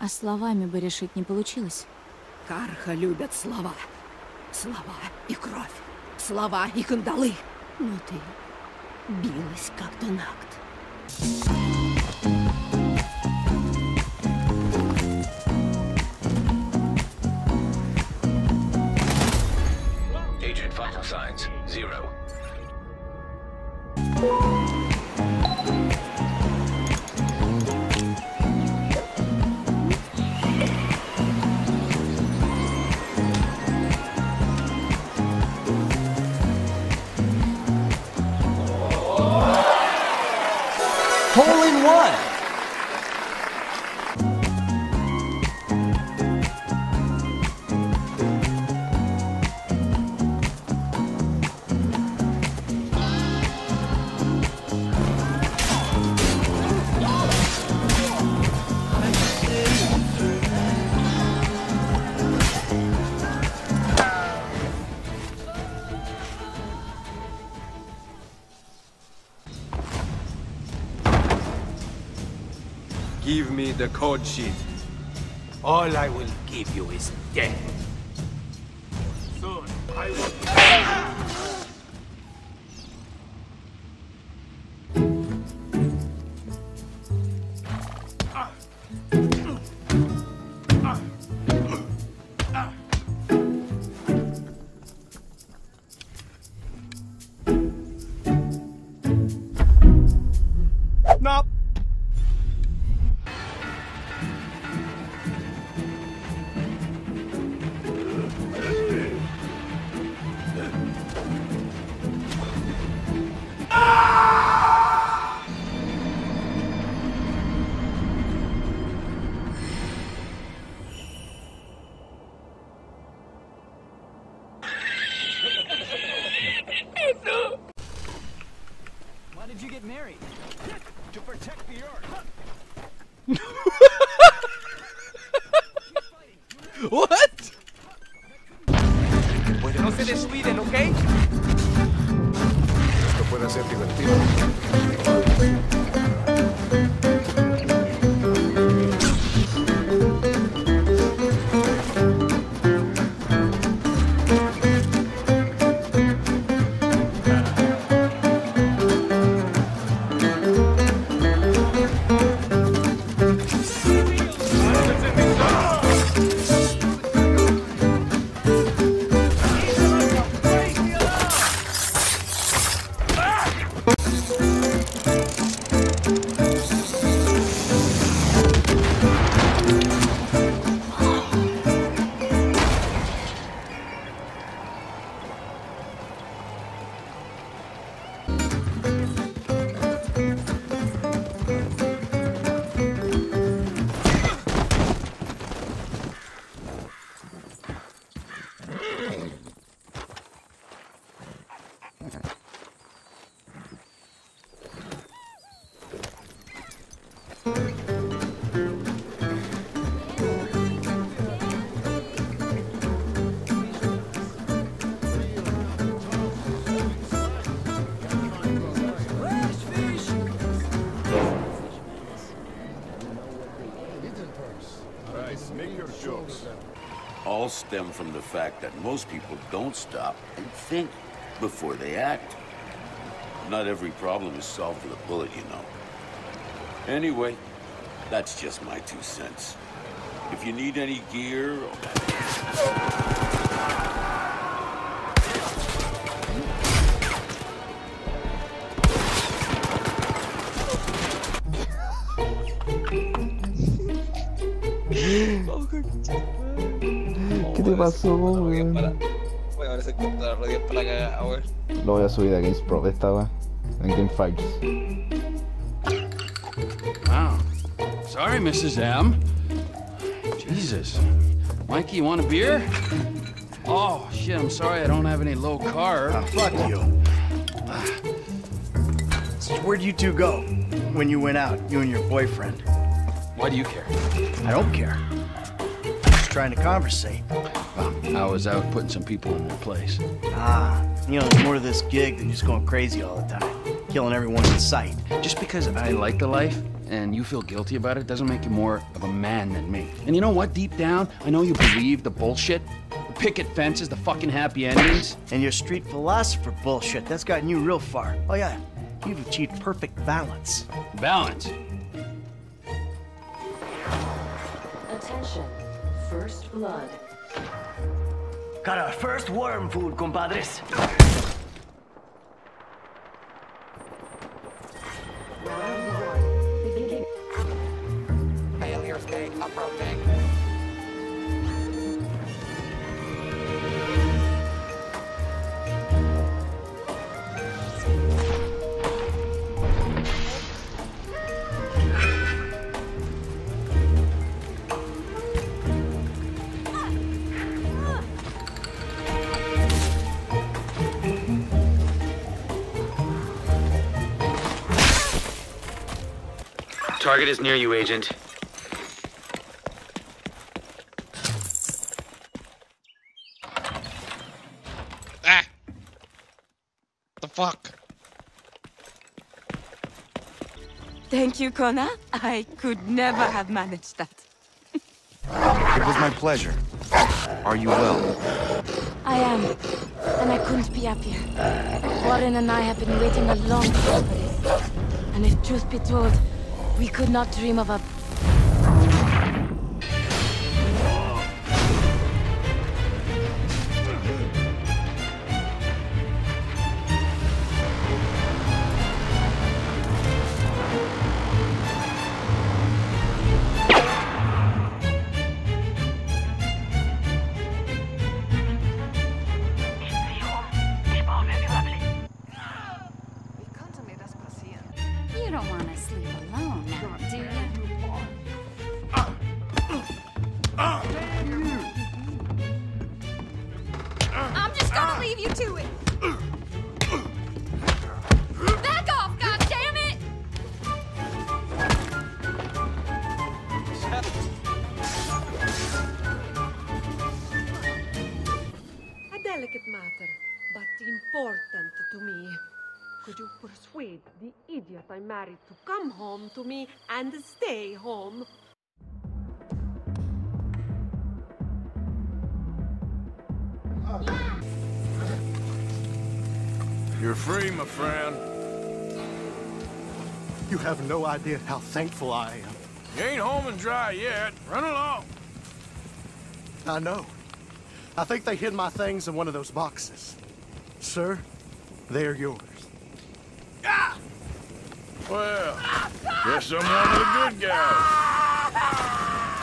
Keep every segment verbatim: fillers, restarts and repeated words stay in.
А словами бы решить не получилось. Карха любят слова. Слова и кровь. Слова и кандалы. Но ты билась как Денакт. Agent vital signs zero. Hole in one! Give me the code sheet. All I will give you is death. Soon, I will... Nope. Why did you get married? To protect the Earth. What? No se descuiden, ¿ok? Esto puede ser divertido. Make your jokes. All stem from the fact that most people don't stop and think before they act. Not every problem is solved with a bullet, you know. Anyway, that's just my two cents. If you need any gear... ¿Qué te pasó, weón? Voy a ver si encuentro las rodillas para la cagada, weón. Lo voy a subir a GameSpro, esta weón. En GameFights. Wow. Sorry, Missus M. Jesus. Mikey, you want a beer? Oh, shit, I'm sorry I don't have any low carb. Ah, fuck you. So where'd you two go when you went out, you and your boyfriend? Why do you care? I don't care. I'm just trying to conversate. Well, I was out putting some people in their place. Ah, you know, there's more to this gig than just going crazy all the time, killing everyone in sight. Just because I like the life and you feel guilty about it doesn't make you more of a man than me. And you know what? Deep down, I know you believe the bullshit. The picket fences, the fucking happy endings. And your street philosopher bullshit, that's gotten you real far. Oh yeah, you've achieved perfect balance. Balance? Attention, first blood. Got our first worm food, compadres. Failure state approaching. Target is near you, Agent. Ah! The fuck? Thank you, Kona. I could never have managed that. It was my pleasure. Are you well? I am, and I couldn't be happier. Warren and I have been waiting a long time for this. And if truth be told, we could not dream of a... You don't want to sleep alone now, do you? I'm just gonna leave you to it! Back off, goddammit! A delicate matter, but important to me. Could you persuade the idiot I married to come home to me and stay home? You're free, my friend. You have no idea how thankful I am. You ain't home and dry yet. Run along. I know. I think they hid my things in one of those boxes. Sir, they're yours. Well, guess I'm one of the good guys.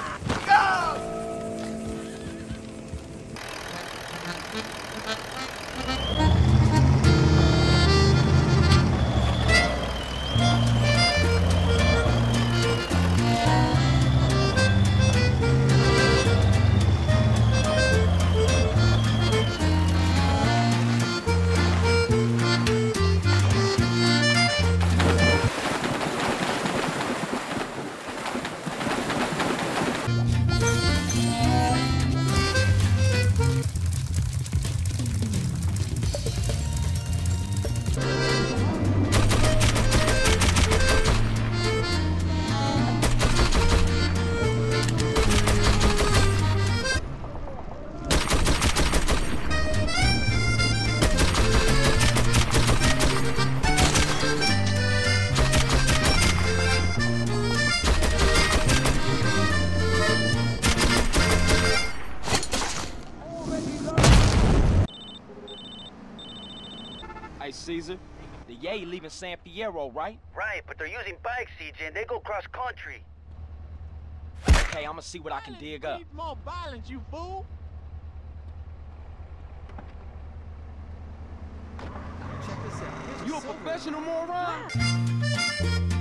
Hey, Caesar, the Yay leaving San Fierro, right? Right, but they're using bikes, C J, and they go cross-country. Okay, I'ma see what I can dig up. Need more violence, you fool. You a professional moron?